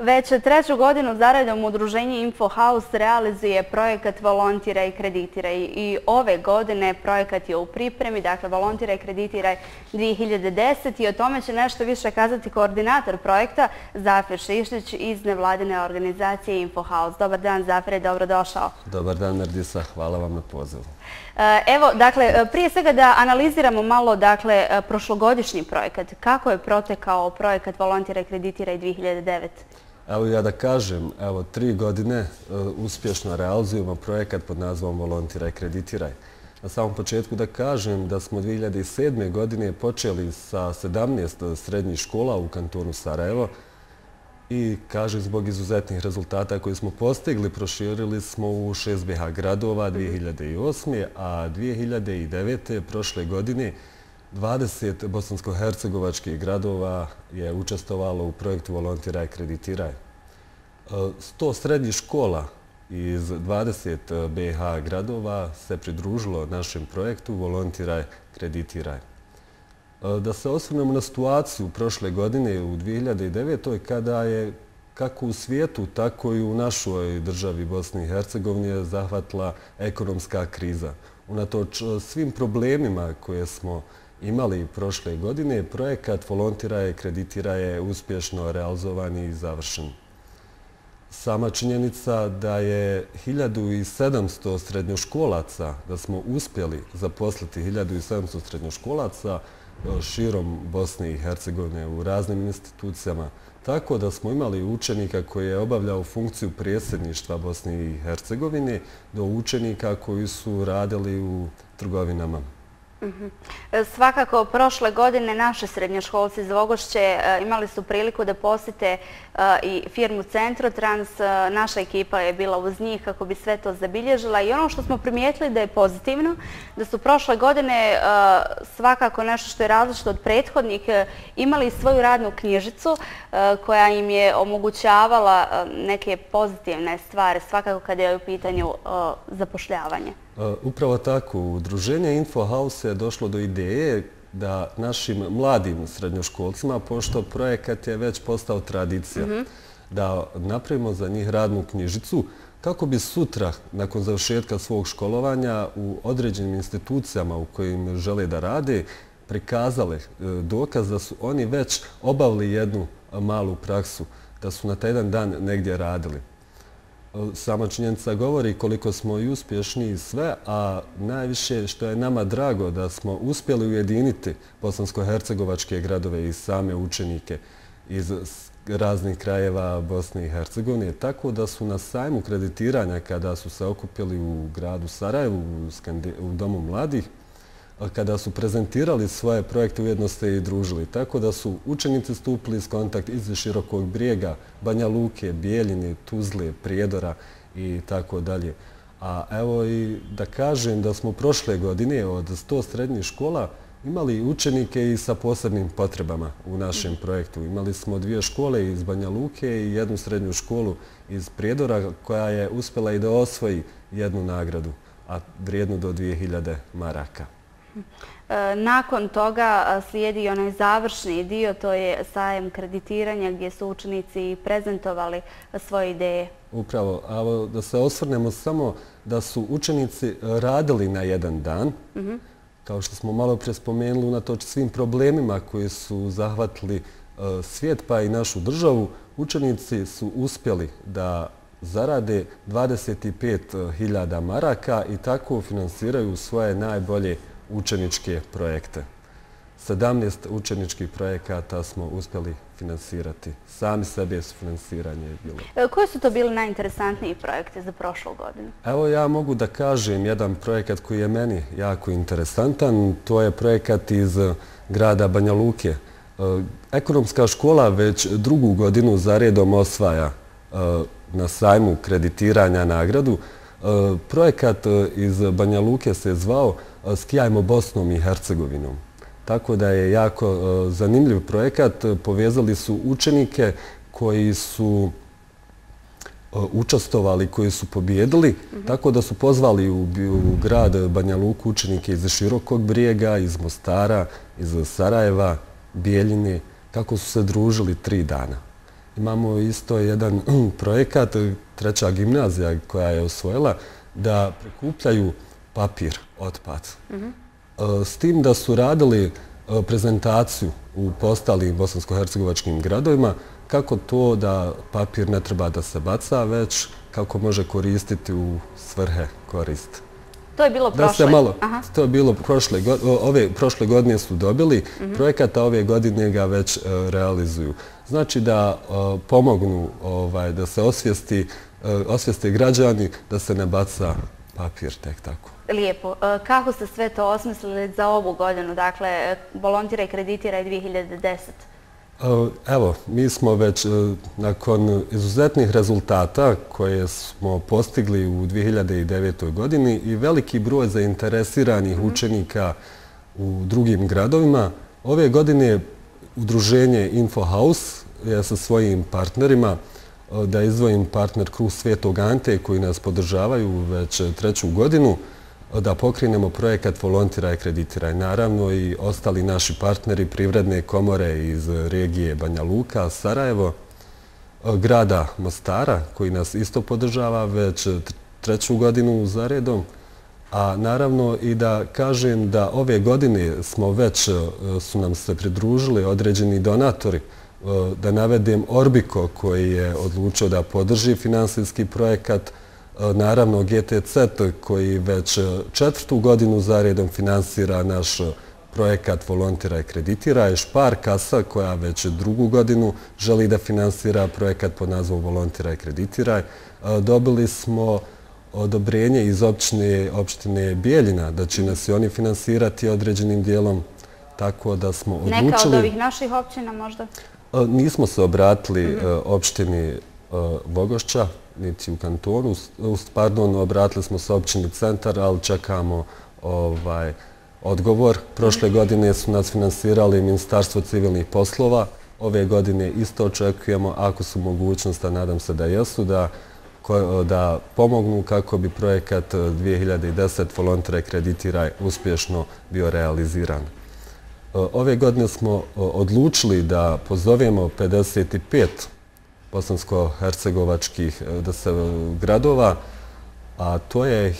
Već treću godinu za redom udruženje InfoHouse realizuje projekat Volontiraj, kreditiraj i ove godine projekat je u pripremi, dakle Volontiraj, kreditiraj 2010 i o tome će nešto više kazati koordinator projekta Zafir Šišlić iz nevladine organizacije InfoHouse. Dobar dan Zafire, dobrodošao. Dobar dan Nardisa, hvala vam na pozivu. Evo, dakle, prije svega da analiziramo malo, dakle, prošlogodišnji projekat. Kako je protekao projekat Volontiraj, kreditiraj 2009? Evo ja da kažem, evo 3 godine uspješno realizujemo projekat pod nazvom Volontiraj, kreditiraj. Na samom početku da kažem da smo 2007. godine počeli sa 17 srednjih škola u kantonu Sarajevo i kažem zbog izuzetnih rezultata koje smo postigli, proširili smo u 6 BiH gradova 2008. a 2009. prošle godine 20 bosansko-hercegovačkih gradova je učestvovalo u projektu Volontiraj, kreditiraj. 100 srednjih škola iz 20 BiH gradova se pridružilo našem projektu Volontiraj, kreditiraj. Da se osvrnemo na situaciju prošle godine u 2009. kada je kako u svijetu, tako i u našoj državi Bosni i Hercegovini zahvatila ekonomska kriza. Unatoč svim problemima koje smo imali prošle godine, projekat Volontiraj, kreditiraj je uspješno realizovan i završen. Sama činjenica da je 1700 srednjoškolaca, da smo uspjeli zaposliti 1700 srednjoškolaca širom Bosne i Hercegovine u raznim institucijama, tako da smo imali učenika koji je obavljao funkciju predsjedništva Bosne i Hercegovine do učenika koji su radili u trgovinama. Svakako, prošle godine naši srednjoškolci iz Vogošće imali su priliku da posjete i firmu Centrotrans. Naša ekipa je bila uz njih kako bi sve to zabilježila i ono što smo primijetili da je pozitivno, da su prošle godine svakako nešto što je različito od prethodnih imali svoju radnu knjižicu koja im je omogućavala neke pozitivne stvari, svakako kada je u pitanju zapošljavanje. Upravo tako, udruženje InfoHouse je došlo do ideje da našim mladim srednjoškolcima, pošto projekat je već postao tradicija, da napravimo za njih radnu knjižicu kako bi sutra, nakon završetka svog školovanja u određenim institucijama u kojim žele da rade, prikazale dokaz da su oni već obavili jednu malu praksu, da su na taj jedan dan negdje radili. Sama činjenica govori koliko smo i uspješni i sve, a najviše što je nama drago da smo uspjeli ujediniti bosansko-hercegovačke gradove i same učenike iz raznih krajeva Bosne i Hercegovine, tako da su na sajmu kreditiranja kada su se okupili u gradu Sarajevu, u Domu mladih, kada su prezentirali svoje projekte, ujedno ste i družili. Tako da su učenici stupili s kontakt iz Širokog Brijega, Banja Luke, Bijeljine, Tuzle, Prijedora i tako dalje. A evo i da kažem da smo prošle godine od 100 srednjih škola imali učenike i sa posebnim potrebama u našem projektu. Imali smo 2 škole iz Banja Luke i 1 srednju školu iz Prijedora koja je uspjela i da osvoji jednu nagradu, a vrijednu do 2000 maraka. Nakon toga slijedi onaj završni dio, to je sajam kreditiranja gdje su učenici prezentovali svoje ideje. Upravo, a da se osvrnemo samo da su učenici radili na jedan dan, kao što smo malo prije spomenuli, unatoč svim problemima koji su zahvatili svijet pa i našu državu, učenici su uspjeli da zarade 25.000 maraka i tako finansiraju svoje najbolje učeničke projekte. 17 učeničkih projekata smo uspjeli finansirati. Sami sebe su finansiranje je bilo. Koji su to bili najinteresantniji projekti za prošlu godinu? Evo ja mogu da kažem jedan projekat koji je meni jako interesantan. To je projekat iz grada Banja Luke. Ekonomska škola već 2. godinu za redom osvaja na sajmu kreditiranja nagradu. Projekat iz Banja Luke se zvao Skijajmo Bosnom i Hercegovinom. Tako da je jako zanimljiv projekat. Povezali su učenike koji su učestvovali, koji su pobjedili, tako da su pozvali u grad Banja Luku učenike iz Širokog Brijega, iz Mostara, iz Sarajeva, Bijeljine, kako su se družili 3 dana. Imamo isto jedan projekat, treća gimnazija koja je osvojila, da prikupljaju papir, otpad. S tim da su radili prezentaciju u ostalim bosansko-hercegovačkim gradovima, kako to da papir ne treba da se baca, već kako može koristiti u svrhe koriste. To je bilo prošle? To je bilo prošle godine su dobili projekat, a ove godine ga već realizuju. Znači da pomognu da se osvijeste građani da se ne baca papir tek tako. Lijepo. Kako ste sve to osmislili za ovu godinu? Dakle, Volontiraj, kreditiraj 2010. Evo, mi smo već nakon izuzetnih rezultata koje smo postigli u 2009. godini i veliki broj zainteresiranih učenika u drugim gradovima, ove godine udruženje InfoHouse je sa svojim partnerima, da izdvojim partner Krug Svetog Ante koji nas podržavaju već treću godinu, da pokrenemo projekat Volontiraj, kreditiraj. Naravno i ostali naši partneri, privredne komore iz regije Banja Luka, Sarajevo, grada Mostara koji nas isto podržava već treću godinu za redom. A naravno i da kažem da ove godine su nam se pridružili određeni donatori. Da navedem Orbico koji je odlučio da podrži finansijski projekat, naravno GTC koji već četvrtu godinu za redom finansira naš projekat Volontiraj, kreditiraj, Špar kasa koja već drugu godinu želi da finansira projekat pod nazvom Volontiraj, kreditiraj. Dobili smo odobrenje iz opštine Bijeljina da će nas i oni finansirati određenim dijelom, tako da smo odlučili... Neka od ovih naših općina možda? Nismo se obratili opštini Vogošća, niti u kantonu. Obratili smo se općini Centar, ali čekamo odgovor. Prošle godine su nas finansirali Ministarstvo civilnih poslova. Ove godine isto očekujemo, ako su mogućnost, a nadam se da jesu, da pomognu kako bi projekat 2010 Volontiraj, kreditiraj uspješno bio realiziran. Ove godine smo odlučili da pozovemo 55 bosansko-hercegovačkih gradova, a to je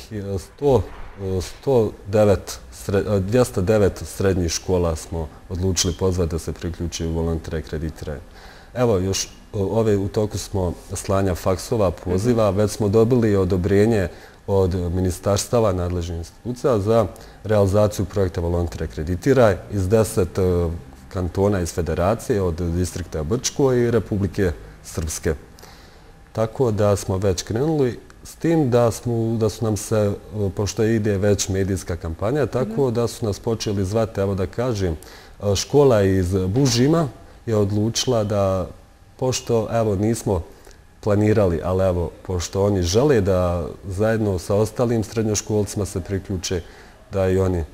209 srednjih škola smo odlučili pozvati da se priključi u Volontiraj, kreditiraj. Evo, još u toku smo slanja faksova, poziva, već smo dobili odobrenje od ministarstava, nadležnih institucija za realizaciju projekta Volontiraj, kreditiraj iz 10 kantona iz federacije, od distrikta Brčko i Republike Srpske. Tako da smo već krenuli s tim da su nam se, pošto ide već medijska kampanja, tako da su nas počeli zvati, evo da kažem, škola iz Bužima je odlučila da, pošto evo nismo planirali, ali evo, pošto oni žele da zajedno sa ostalim srednjoškolcima se priključe, da i oni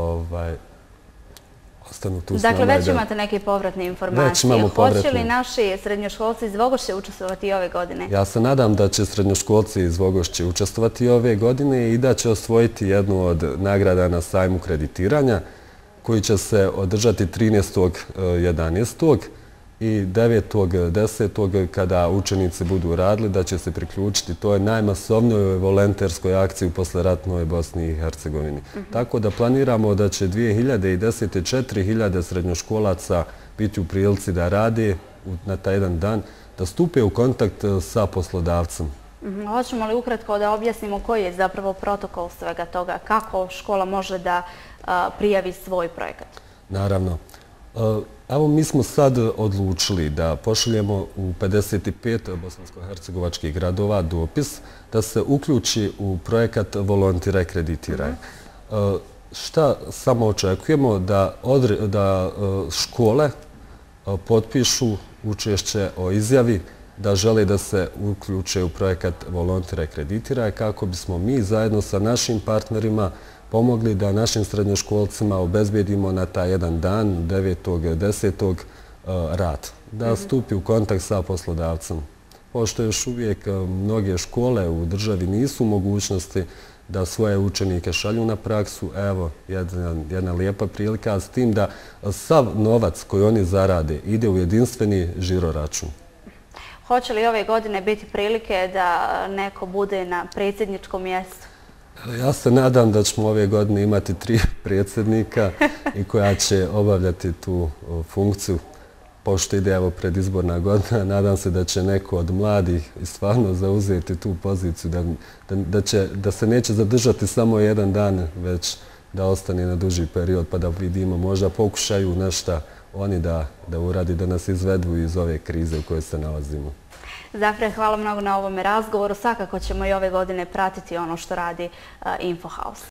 ostanu tu s nama. Dakle, već imate neke povratne informacije. Već imamo povratne. Hoće li naši srednjoškolci iz Vogošće učestvovati i ove godine? Ja se nadam da će srednjoškolci iz Vogošće učestvovati ove godine i da će osvojiti jednu od nagrada na sajmu kreditiranja koji će se održati 13.11. i 9.10. kada učenici budu radili da će se priključiti. To je najmasovnijoj volonterskoj akciji u posleratnoj Bosni i Hercegovini. Tako da planiramo da će 2010. 4.000 srednjoškolaca biti u prilici da rade na taj jedan dan, da stupe u kontakt sa poslodavcem. Hoćemo li ukratko da objasnimo koji je zapravo protokol svega toga, kako škola može da prijavi svoj projekat? Naravno. Evo, mi smo sad odlučili da pošaljemo u 55 bosansko-hercegovačkih gradova dopis da se uključi u projekat Volontiraj, kreditiraj. Šta samo očekujemo? Da škole potpišu učešće o izjavi da žele da se uključe u projekat Volontiraj, kreditiraj, kako bismo mi zajedno sa našim partnerima pomogli da našim srednjoškolcima obezbedimo na taj jedan dan, 9.10. rad, da stupi u kontakt sa poslodavcem. Pošto još uvijek mnoge škole u državi nisu u mogućnosti da svoje učenike šalju na praksu, evo jedna lijepa prilika, s tim da sav novac koji oni zarade ide u jedinstveni žiro račun. Hoće li ove godine biti prilike da neko bude na predsjedničkom mjestu? Ja se nadam da ćemo ove godine imati 3 predsjednika i koja će obavljati tu funkciju. Pošto ide predizborna godina, nadam se da će neko od mladih stvarno zauzeti tu poziciju, da se neće zadržati samo jedan dan, već da ostane na duži period, pa da vidimo, možda pokušaju nešto oni da uradi, da nas izvedu iz ove krize u kojoj se nalazimo. Zafre, hvala mnogo na ovome razgovoru. Svakako ćemo i ove godine pratiti ono što radi InfoHouse.